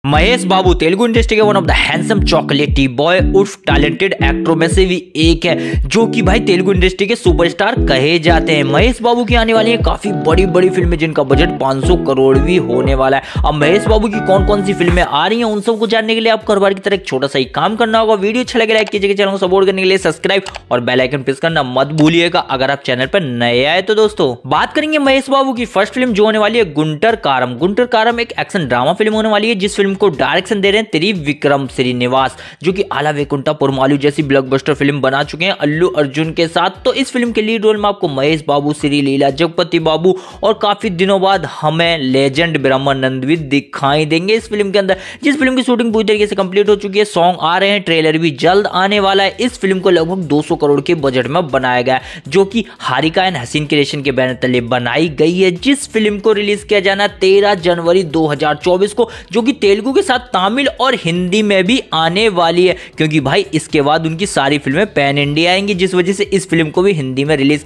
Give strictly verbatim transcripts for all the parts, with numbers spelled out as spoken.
Mahesh Babu Telugu industry के one of the handsome चॉकलेटी boy उर्फ टैलेंटेड एक्टरों में से भी एक है, जो कि भाई तेलुगु इंडस्ट्री के सुपरस्टार कहे जाते हैं। महेश बाबू की आने वाली है काफी बड़ी बड़ी फिल्में जिनका बजट पाँच सौ करोड़ भी होने वाला है। अब महेश बाबू की कौन कौन सी फिल्में आ रही हैं उन सबको जानने के लिए आपको हर बार की तरह एक छोटा सा ही काम करना होगा। वीडियो अच्छा लगे लाइक कीजिएगा, चैनल को सपोर्ट करने के लिए सब्सक्राइब और बेल आइकन प्रेस करना मत भूलिएगा अगर आप चैनल पर नए आए तो। दोस्तों बात करेंगे महेश बाबू की फर्स्ट फिल्म जो होने वाली है गुंटर कारम। गुंटर कारम एक एक्शन ड्रामा फिल्म होने वाली है जिस फिल्म को डायरेक्शन दे रहे हैं त्रिविक्रम श्रीनिवास, जो कि आला वैकुंठा पुरमालू जैसी ब्लॉकबस्टर फिल्म बना चुके हैं अल्लू अर्जुन के साथ। तो इस फिल्म के लीड रोल में आपको महेश बाबू, श्री लीला, जगपति बाबू और काफी दिनों बाद हमें लेजेंड ब्रह्मानंद भी दिखाई देंगे इस फिल्म के अंदर, जिस फिल्म की शूटिंग पूरी तरीके से कंप्लीट हो चुकी है। सॉन्ग आ रहे हैं, ट्रेलर भी जल्द आने वाला है। इस फिल्म को लगभग दो सौ करोड़ के बजट में बनाया गया है, जो कि हारिका एंड हसीन क्रिएशन के बैनर तले बनाई गई है। जिस फिल्म को रिलीज किया जाना तेरह जनवरी दो हजार चौबीस को, जो कि तेलुगु के साथ तमिल और हिंदी में भी आने वाली है, क्योंकि भाई इसके बाद उनकी सारी फिल्में पैन इंडिया आएंगी, जिस वजह से इस फिल्म को भी हिंदी में रिलीज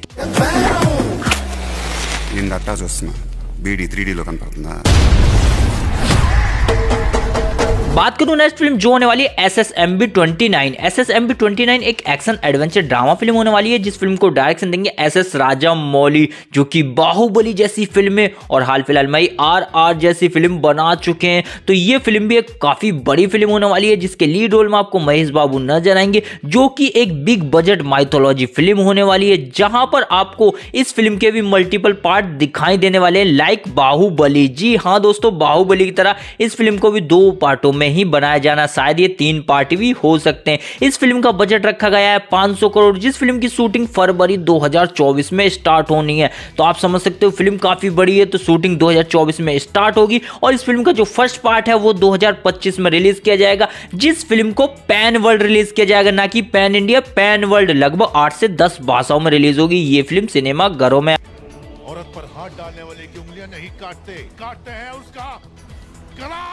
बात करूं नेक्स्ट फिल्म जो होने वाली है S S M B twenty nine. S S M B twenty nine एक एक्शन एडवेंचर ड्रामा फिल्म होने वाली है जिस फिल्म को डायरेक्शन देंगे एस एस राजामौली, जो कि बाहुबली जैसी फिल्में और हाल फिलहाल में आर आर जैसी फिल्म बना चुके हैं। तो ये फिल्म भी एक काफी बड़ी फिल्म होने वाली है जिसके लीड रोल में आपको महेश बाबू नजर आएंगे, जो कि एक बिग बजट माइथोलॉजी फिल्म होने वाली है, जहां पर आपको इस फिल्म के भी मल्टीपल पार्ट दिखाई देने वाले हैं लाइक बाहुबली। जी हाँ दोस्तों, बाहुबली की तरह इस फिल्म को भी दो पार्टों में ही बनाया जाना, शायद ये तीन पार्ट भी हो सकते हैं। इस फिल्म का बजट रखा गया है पाँच सौ करोड़, जिस फिल्म की शूटिंग फरवरी दो हजार चौबीस में स्टार्ट होनी है। तो आप समझ सकते हो फिल्म काफी बड़ी है, तो शूटिंग दो हजार चौबीस में स्टार्ट होगी और इस फिल्म का जो फर्स्ट पार्ट है वो दो हजार पच्चीस में रिलीज किया जाएगा, जिस फिल्म को पैन वर्ल्ड रिलीज किया जाएगा, ना कि पैन इंडिया, पैन वर्ल्ड। लगभग आठ से दस भाषाओं में रिलीज होगी ये फिल्म सिनेमा घरों में। औरत पर हाथ डालने वाले की उंगलियां नहीं काटते, काटते हैं उसका गला।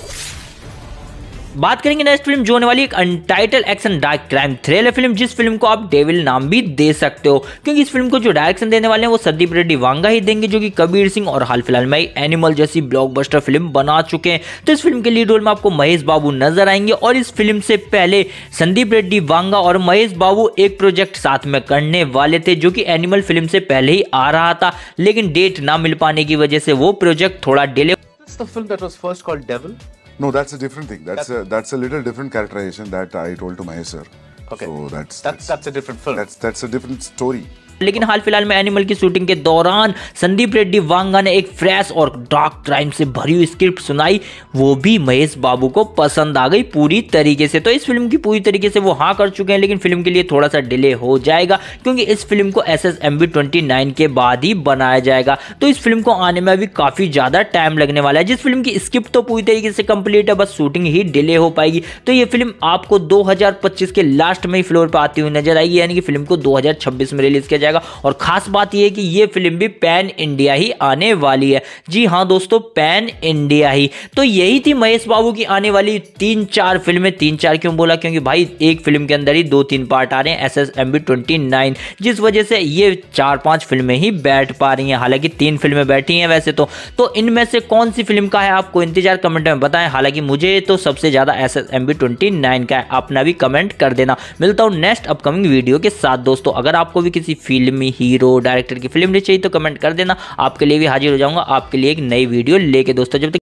बात करेंगे नेक्स्ट फिल्म जो होने वाली एक untitled action dark crime thriller film, जिस फिल्म को आप डेविल नाम भी दे सकते हो, क्योंकि इस फिल्म को जो डायरेक्शन देने वाले हैं वो संदीप रेड्डी वांगा ही देंगे, जो कि कबीर सिंह और हाल फिलहाल में एनिमल जैसी ब्लॉकबस्टर फिल्म बना चुके हैं। तो इस फिल्म के लीड रोल में आपको महेश बाबू नजर आएंगे और इस फिल्म से पहले संदीप रेड्डी वांगा और महेश बाबू एक प्रोजेक्ट साथ में करने वाले थे, जो कि एनिमल फिल्म से पहले ही आ रहा था, लेकिन डेट ना मिल पाने की वजह से वो प्रोजेक्ट थोड़ा delay. No, that's a different thing. That's a, that's a little different characterization that I told to Mahesh sir. Okay. So that's that's that's a different film. That's that's a different story. लेकिन हाल फिलहाल में animal की shooting के दौरान संदीप रेड्डी वांगा ने एक fresh और dark crime से भरी हुई स्क्रिप्ट सुनाई, वो भी महेश बाबू को पसंद आ गई पूरी तरीके से। तो इस फिल्म की पूरी तरीके से वो हाँ कर चुके हैं, लेकिन फिल्म के लिए थोड़ा सा डिले हो जाएगा, क्योंकि इस फिल्म को S S M B twenty nine के बाद ही बनाया जाएगा। तो इस फिल्म को आने में अभी काफी ज्यादा टाइम लगने वाला है। जिस फिल्म की स्क्रिप्ट तो पूरी तरीके से कंप्लीट है, बस शूटिंग ही डिले हो पाएगी। तो ये फिल्म आपको दो हजार पच्चीस के लास्ट में ही फ्लोर पर आती हुई नजर आएगी, यानी कि फिल्म को दो हजार छब्बीस में रिलीज किया जाएगा। और खास बात यह है कि ये फिल्म भी पैन इंडिया ही आने वाली है। जी हाँ दोस्तों, पैन इंडिया ही। तो यही थी महेश बाबू की आने वाली तीन चार फिल्में। तीन चार क्यों बोला? क्योंकि भाई एक फिल्म के अंदर ही दो तीन पार्ट आ रहे हैं S S M B twenty nine, जिस वजह से ये चार पांच फिल्में ही बैठ पा रही हैं। हालांकि तीन फिल्में बैठी हैं वैसे तो तो इनमें से कौन सी फिल्म का है आपको इंतजार कमेंट में बताएं। हालांकि मुझे तो सबसे ज्यादा S S M B twenty nine का है, अपना भी कमेंट कर देना। मिलता हूं नेक्स्ट अपकमिंग वीडियो के साथ दोस्तों। अगर आपको भी किसी फिल्मी हीरो डायरेक्टर की फिल्म चाहिए तो कमेंट कर देना, आपके लिए भी हाजिर हो जाऊंगा आपके लिए एक नई वीडियो लेके दोस्तों। जब तक